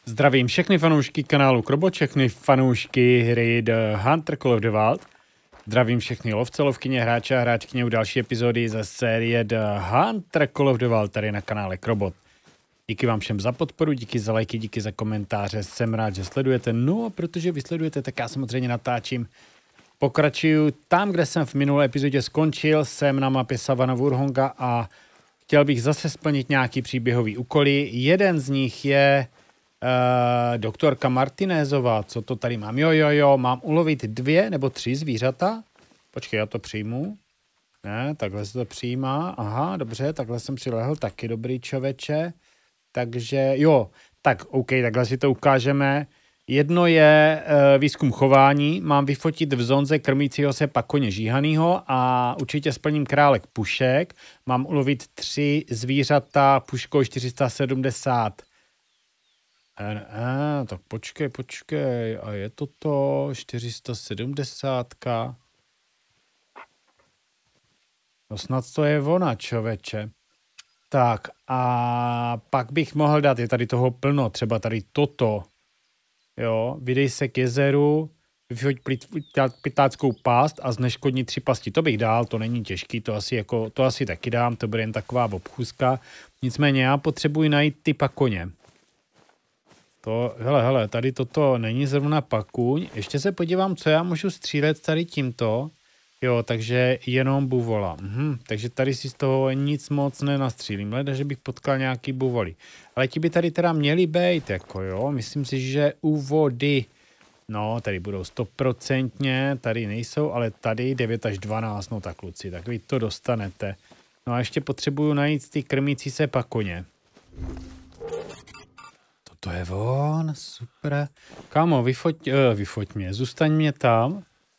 Zdravím všechny fanoušky kanálu Krobo, všechny fanoušky hry The Hunter Call of the Wild. Zdravím všechny lovce, lovkyně, hráče a hráčkyně u další epizody ze série The Hunter Call of the Wild tady na kanále Krobot. Díky vám všem za podporu, díky za lajky, díky za komentáře, jsem rád, že sledujete. No a protože vy sledujete, tak já samozřejmě natáčím. Pokračuju tam, kde jsem v minulé epizodě skončil, jsem na mapě Savana Wurhonga a chtěl bych zase splnit nějaký příběhový úkoly. Jeden z nich je doktorka Martinézová, co to tady mám? Jo, mám ulovit 2 nebo 3 zvířata. Počkej, já to přijmu. Ne, takhle se to přijímá. Aha, dobře, takhle jsem přilehl, taky dobrý člověče. Takže jo, tak OK, takhle si to ukážeme. Jedno je výzkum chování, mám vyfotit v zonze krmícího se pakoně žíhanýho a určitě splním králek pušek. Mám ulovit 3 zvířata puškou 470. Tak počkej, a je to 470. No snad to je ona, člověče. Tak a pak bych mohl dát, je tady toho plno, třeba tady toto. Jo, vydej se k jezeru, vyfoť pytáckou pást a zneškodnit 3 pasti. To bych dal, to není těžký, to asi taky dám, to bude jen taková obchůzka. Nicméně já potřebuji najít ty pakoně. To, hele, tady toto není zrovna pakuň. Ještě se podívám, co já můžu střílet tady tímto. Jo, takže jenom buvola. Takže tady si z toho nic moc nenastřílím. Leda, že bych potkal nějaký buvoly. Ale ti by tady teda měli být, jako jo. Myslím si, že u vody, no, tady budou 100%, tady nejsou, ale tady 9 až 12, no tak kluci, tak vy to dostanete. No a ještě potřebuju najít ty krmící se pakoně. To je on, super. Kámo, vyfoť mě, zůstaň mě tam.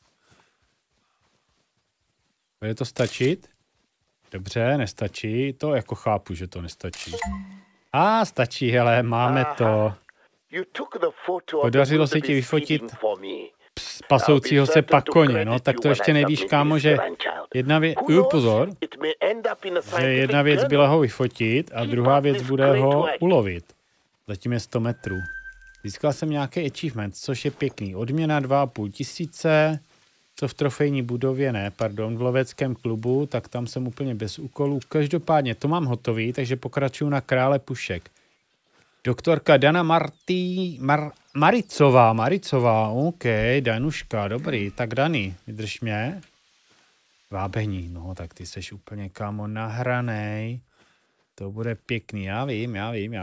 Bude to stačit? Dobře, nestačí. To jako chápu, že to nestačí. Stačí, hele, máme to. Podařilo se ti vyfotit pasoucího se pakoně, no, tak to ještě nevíš, kámo, že jedna věc, pozor, že jedna věc byla ho vyfotit a druhá věc bude ho ulovit. Zatím je 100 metrů. Získal jsem nějaký achievement, což je pěkný. Odměna 2,5 tisíce, co v trofejní budově, v loveckém klubu, tak tam jsem úplně bez úkolů. Každopádně to mám hotový, takže pokračuju na krále pušek. Doktorka Dana Maricová, OK, Danuška, dobrý. Tak Dani, vydrž mě. Vábení, no tak ty seš úplně, kámo, nahranej. To bude pěkný, já vím.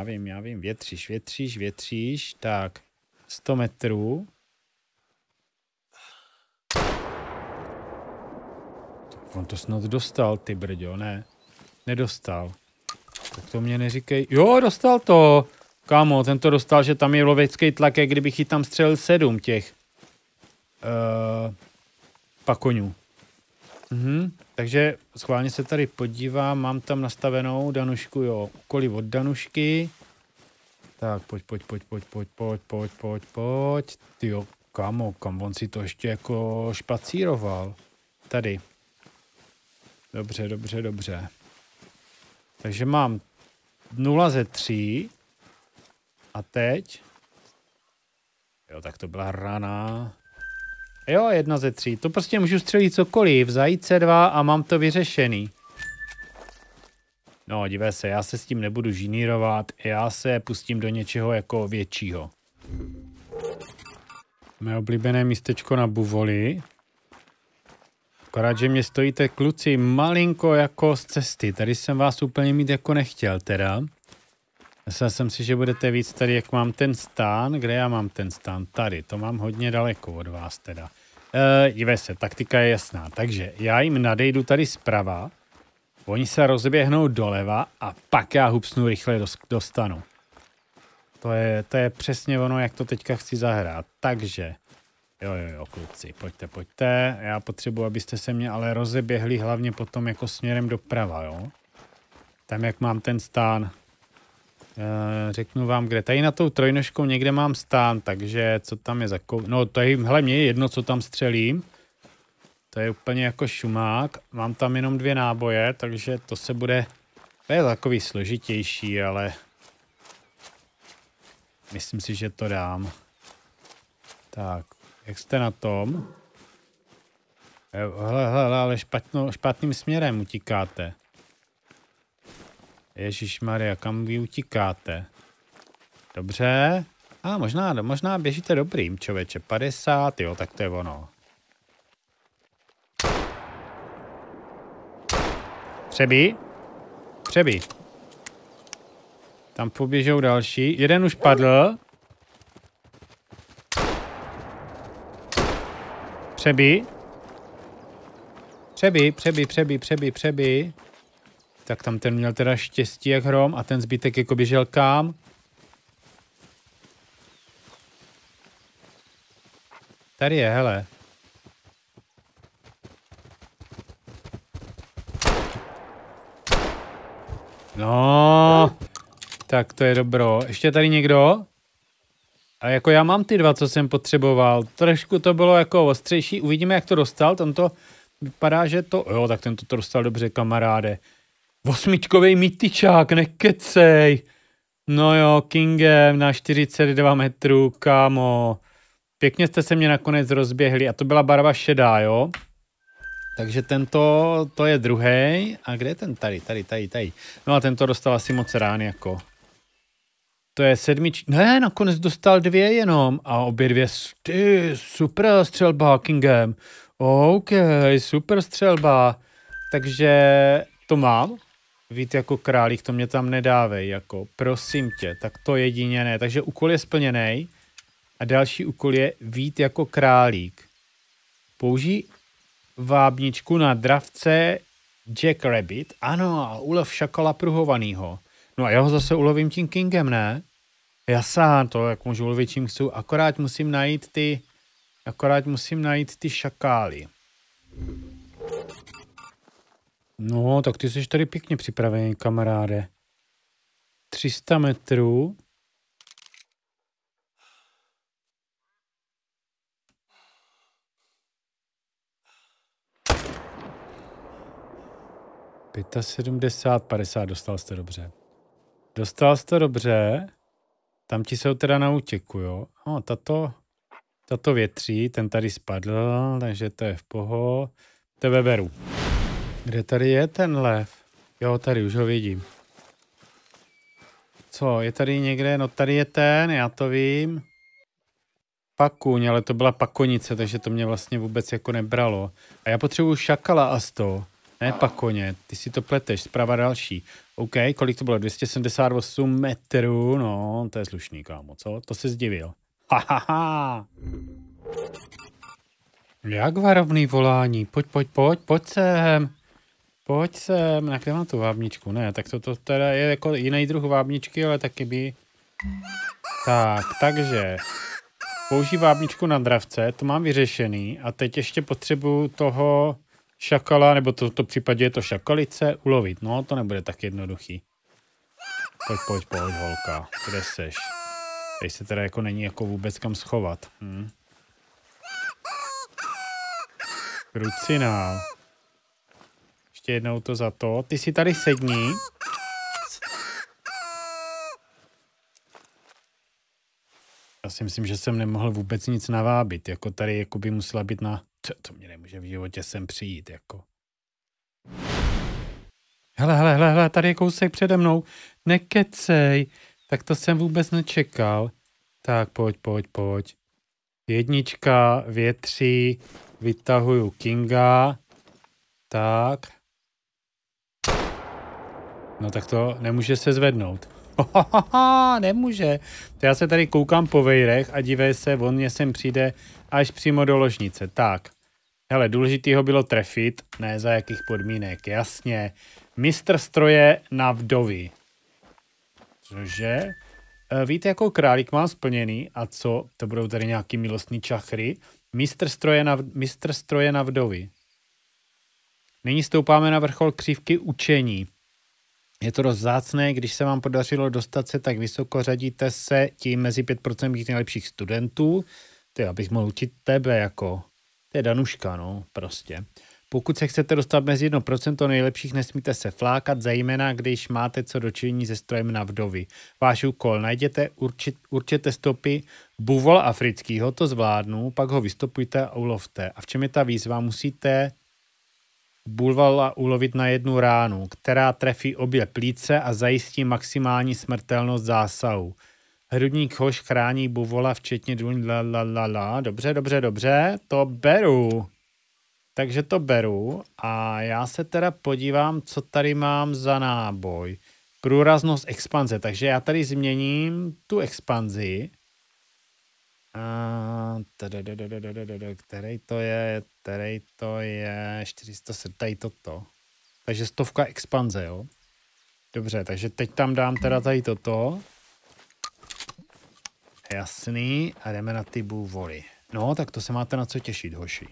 Větříš. Tak, 100 metrů. On to snad dostal, ty brďo, ne? Nedostal. Tak to mě neříkej. Jo, dostal to. Kámo, ten to dostal, že tam je lovecký tlak, jak kdybych ji tam střelil 7 těch pakoňů. Takže schválně se tady podívám, mám tam nastavenou Danušku, jo, úkoly od Danušky. Tak, pojď. Tyjo, kámo, kam on si to ještě jako špacíroval. Tady. Dobře. Takže mám 0 ze 3. A teď? Jo, tak to byla rana. Jo, 1 ze 3. To prostě můžu střelit cokoliv. Zajít C2 a mám to vyřešený. No, dívej se, já se s tím nebudu žinírovat. Já se pustím do něčeho jako většího. Mé oblíbené místečko na buvoli. Akorát, že mě stojíte, kluci, malinko jako z cesty. Tady jsem vás úplně mít jako nechtěl teda. Myslel jsem si, že budete víc tady, jak mám ten stán. Kde já mám ten stán? Tady, to mám hodně daleko od vás teda. Dívej se, taktika je jasná. Takže já jim nadejdu tady zprava, oni se rozběhnou doleva a pak já hupsnu rychle dostanu. To je přesně ono, jak to teďka chci zahrát. Takže, jo, kluci, pojďte. Já potřebuji, abyste se mě ale rozeběhli hlavně potom jako směrem doprava, jo. Tam, jak mám ten stán. Řeknu vám, kde. Tady na tou trojnožkou někde mám stán, takže co tam je za no to je, hele, mě je jedno, co tam střelím. To je úplně jako šumák. Mám tam jenom 2 náboje, takže to se bude, to je takový složitější, ale Myslím si, že to dám. Tak, jak jste na tom? Hele, ale špatným směrem utíkáte. Ježišmarja, kam vy utíkáte? Dobře. Možná běžíte dobrým, člověče. 50, jo, tak to je ono. Přebí. Tam poběžou další. Jeden už padl. Přebí. Tak tam ten měl teda štěstí jak hrom a ten zbytek jako běžel kam? Tady je, hele. No, tak to je dobro. Ještě tady někdo? A jako já mám ty dva, co jsem potřeboval. Trošku to bylo jako ostřejší. Uvidíme, jak to dostal. Tam to vypadá, že to... Jo, tak tento to dostal dobře, kamaráde. 8čkovej mytičák, nekecej. No jo, Kingem na 42 metrů, kámo. Pěkně jste se mě nakonec rozběhli. A to byla barva šedá, jo? Takže tento, to je druhý. A kde je ten? Tady. No a tento dostal asi moc rány, jako. To je 7. Ne, nakonec dostal 2 jenom. A obě 2, super střelba, Kingem. OK, super střelba. Takže to mám. Vít jako králík, to mě tam nedávej, jako, prosím tě, tak to jedině ne. Takže úkol je splněný. A další úkol je Vít jako králík. Použij vábničku na dravce Jack Rabbit. Ano, a ulov šakala pruhovanýho. No a já ho zase ulovím tím Kingem, ne? Já sám to, jak můžu ulovit čím chci, akorát musím najít ty šakály. No, tak ty jsi tady pěkně připravený, kamaráde. 300 metrů. $75, 50, dostal jste dobře. Tam ti jsou teda na útěku, jo. No, tato větří, ten tady spadl, takže to je v poho. Tebe beru. Kde tady je ten lev? Jo, tady už ho vidím. Co, je tady někde? No tady je ten, já to vím. Pakuň, ale to byla pakonice, takže to mě vlastně vůbec jako nebralo. A já potřebuju šakala a to. Ne pakoně, ty si to pleteš, zprava další. OK, kolik to bylo? 278 metrů, no, to je slušný, kámo, co? To se zdivil. Hahaha. Jak varovný volání, pojď sem. Pojď sem, na kde mám tu vábničku? Ne, tak to teda je jako jiný druh vábničky, ale taky by... Tak, takže... Použij vábničku na dravce, to mám vyřešený a teď ještě potřebuju toho šakala, nebo to v případě je to šakalice, ulovit. No, to nebude tak jednoduchý. Pojď, holka, kde seš? Tady se teda jako není jako vůbec kam schovat. Krucinál. Ještě jednou to za to. Ty si tady sedni. Já si myslím, že jsem nemohl vůbec nic navábit. Jako tady jako by musela být na... To mě nemůže v životě sem přijít, jako. Hele, tady je kousek přede mnou. Nekecej. Tak to jsem vůbec nečekal. Tak pojď. 1, větří, vytahuju Kinga. Tak. No tak to nemůže se zvednout. Nemůže. To já se tady koukám po vejrech a dívej se, on mě sem přijde až přímo do ložnice. Tak. Hele, důležitýho bylo trefit. Ne, za jakých podmínek. Jasně. Mistr stroje na vdovy. Cože? Víte, jakou králík mám splněný? A co? To budou tady nějaký milostný čachry. Mistr stroje na vdovy. Nyní stoupáme na vrchol křivky učení. Je to dost vzácné, když se vám podařilo dostat se tak vysoko, řadíte se tím mezi 5% těch nejlepších studentů. To já bych mohl učit tebe jako... To je Danuška, no, prostě. Pokud se chcete dostat mezi 1% nejlepších, nesmíte se flákat, zejména když máte co dočinění se strojem na vdovy. Váš úkol, najděte, určete stopy buvola afrického, to zvládnu, pak ho vystopujte a ulovte. A v čem je ta výzva? Musíte buvola ulovit na jednu ránu, která trefí obě plíce a zajistí maximální smrtelnost zásahu. Hrudník hoš chrání buvola včetně Dobře, to beru. Takže to beru a já se teda podívám, co tady mám za náboj. Průraznost expanze, takže já tady změním tu expanzi. Který to je, 400, tady toto. Takže 100 expanze, jo. Dobře, takže teď tam dám teda tady toto. Jasný, a jdeme na ty buvoly. No, tak to se máte na co těšit, hoši.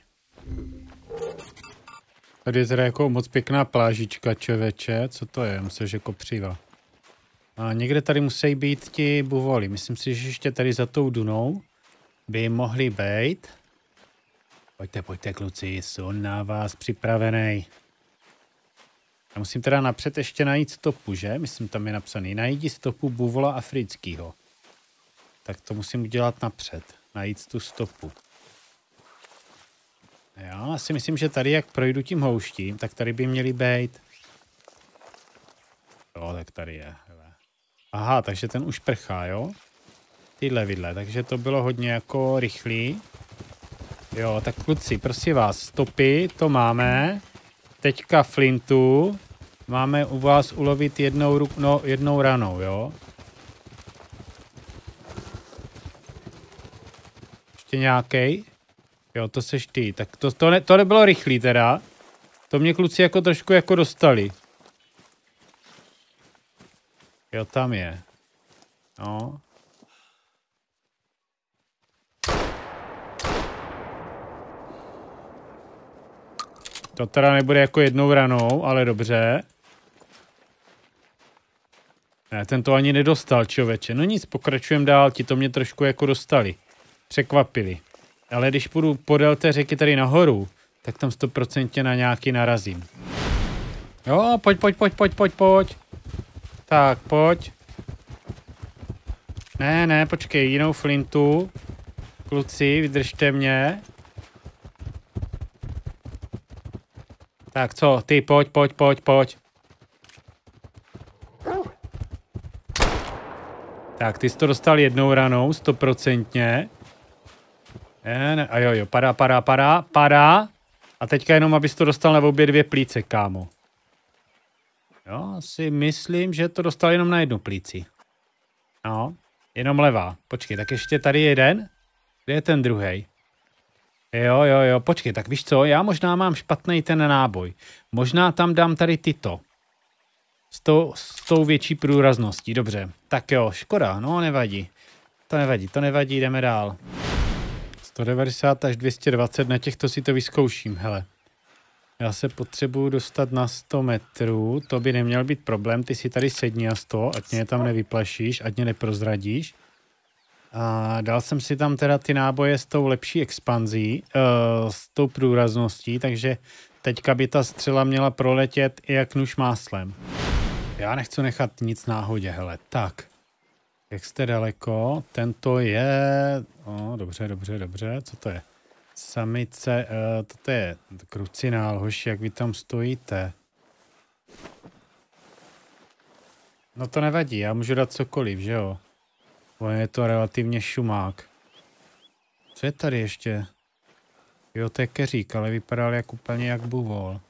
Tady je teda jako moc pěkná plážička, čověče. Co to je? Myslím, že kopřiva. A někde tady musí být ti buvoly. Myslím si, že ještě tady za tou dunou by mohli být. Pojďte, kluci, jsem na vás připravený. Já musím teda napřed ještě najít stopu, že? Myslím, tam je napsaný. Najdi stopu buvola afrického. Tak to musím udělat napřed. Najít tu stopu. Já si myslím, že tady, jak projdu tím houštím, tak tady by měly být. Jo, tak tady je. Aha, takže ten už prchá, jo? Tyhle vidle, takže to bylo hodně jako rychlý. Jo, tak kluci, prosím vás, stopy, to máme. Teďka flintu. Máme u vás ulovit jednou ranou, jo? Ještě nějaký? Jo, to seš ty. Tak to nebylo rychlý teda. To mě kluci jako trošku jako dostali. Jo, tam je. No. To teda nebude jako jednou ranou, ale dobře. Ne, ten to ani nedostal, člověče. No nic, pokračujeme dál, ti to mě trošku jako dostali. Překvapili. Ale když půjdu podél té řeky tady nahoru, tak tam 100% na nějaký narazím. Jo, pojď. Tak, pojď. Ne, počkej, jinou flintu. Kluci, vydržte mě. Tak co, ty, pojď. Tak, ty jsi to dostal jednou ranou, 100%. A jo, padá. A teďka jenom, abys to dostal na obě dvě plíce, kámo. Jo, si myslím, že to dostal jenom na jednu plíci. No, jenom levá. Počkej, tak ještě tady jeden. Kde je ten druhej? Jo, počkej, tak víš co, já možná mám špatný ten náboj. Možná tam dám tady tyto. S tou větší průrazností, dobře. Tak jo, škoda, no nevadí. To nevadí, jdeme dál. 190 až 220, na těchto si to vyzkouším, hele. Já se potřebuju dostat na 100 metrů, to by neměl být problém, ty si tady sedni a 100, ať mě tam nevyplašíš, ať mě neprozradíš. A dal jsem si tam teda ty náboje s tou lepší expanzí, s tou průrazností, takže teďka by ta střela měla proletět i jak nůž máslem. Já nechci nechat nic náhodě, hele, tak. Jak jste daleko, tento je, dobře, co to je? Samice, toto je krucinál, hoši, jak vy tam stojíte. No to nevadí, já můžu dát cokoliv, že jo? On je to relativně šumák. Co je tady ještě? Jo, to je keřík, ale vypadal jak úplně jak buvol.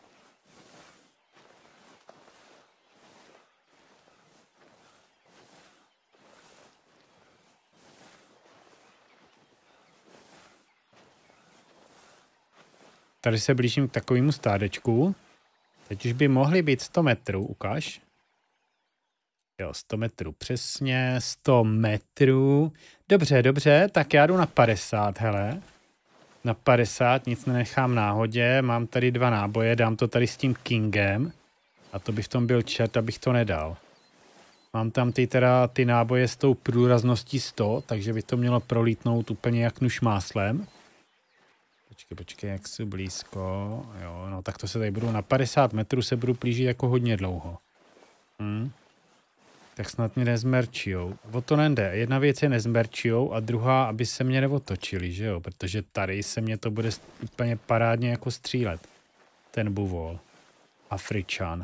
Tady se blížím k takovému stádečku. Teď už by mohly být 100 metrů, ukáž. Jo, 100 metrů přesně, 100 metrů. Dobře, tak já jdu na 50, hele. Na 50, nic nenechám náhodě, mám tady 2 náboje, dám to tady s tím Kingem. A to by v tom byl čert, abych to nedal. Mám tam ty náboje s tou průrazností 100, takže by to mělo prolítnout úplně jak nůž máslem. Počkej, jak jsou blízko. Jo, no tak to se tady budu na 50 metrů se budu plížit jako hodně dlouho. Tak snad mě nezmerčijou. O to nejde. Jedna věc je nezmerčijou a druhá, aby se mě neotočili, že jo? Protože tady se mě to bude úplně parádně jako střílet. Ten buvol. Afričan.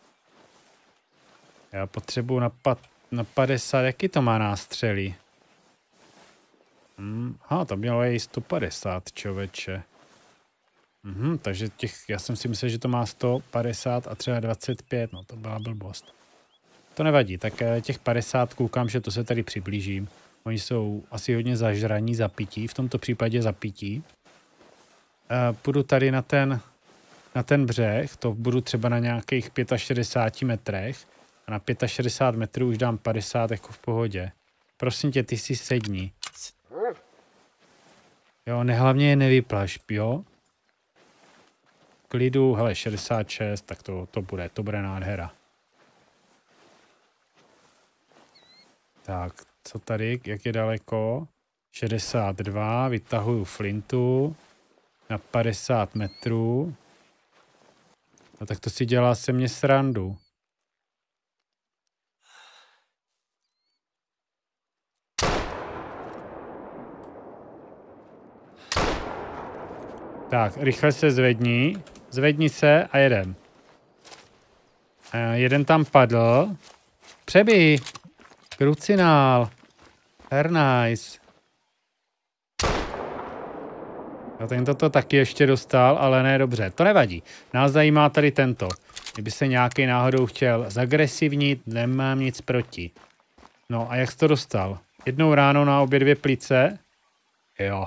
Já potřebuji na 50, jaký to má nástřely? To mělo i 150, člověče. Takže já jsem si myslel, že to má 150 a třeba 25, no to byla blbost. To nevadí, tak těch 50 koukám, že to se tady přiblížím. Oni jsou asi hodně zažraní, zapití, v tomto případě zapití. Půjdu tady na ten břeh, to budu třeba na nějakých 65 metrech a na 65 metrů už dám 50 jako v pohodě. Prosím tě, ty si sedni. Jo, hlavně je nevyplaš, jo? Klidu, hele, 66, tak to bude nádhera. Tak, co tady, jak je daleko? 62, vytahuju flintu na 50 metrů. No tak to si dělá se mě srandu. Tak, rychle se zvedni. Zvedni se a jedem. Jeden tam padl. Přebij. Krucinál. Very nice. Tento to taky ještě dostal, ale ne dobře. To nevadí. Nás zajímá tady tento. Kdyby se nějaký náhodou chtěl zagresivnit, nemám nic proti. No a jak jsi to dostal? Jednou ráno na obě dvě plice? Jo.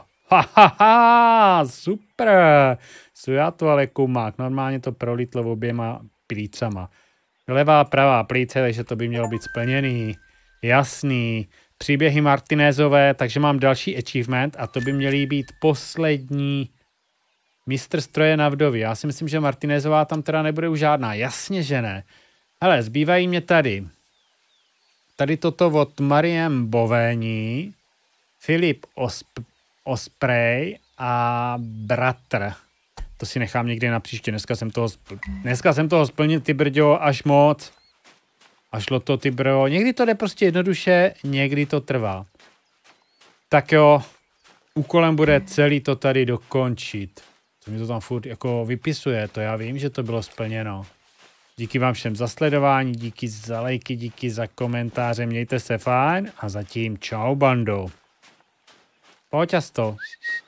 Super. Já to ale kumák. Normálně to prolítlo oběma plícama. Levá, pravá plíce, takže to by mělo být splněný. Jasný. Příběhy Martinezové, takže mám další achievement a to by měly být poslední mistr stroje na vdově. Já si myslím, že Martinezová tam teda nebude už žádná. Jasně, že ne. Hele, zbývají mě tady. Tady toto od Mariem Bovéní, Filip Osprey a bratr. To si nechám někdy na příště. Dneska jsem toho splnil, ty brďo, až moc. A šlo to, ty bro. Někdy to jde prostě jednoduše, někdy to trvá. Tak jo, úkolem bude celý to tady dokončit. Co mi to tam furt jako vypisuje, to já vím, že to bylo splněno. Díky vám všem za sledování, díky za lajky, díky za komentáře, mějte se fajn a zatím čau bando. Pojď to.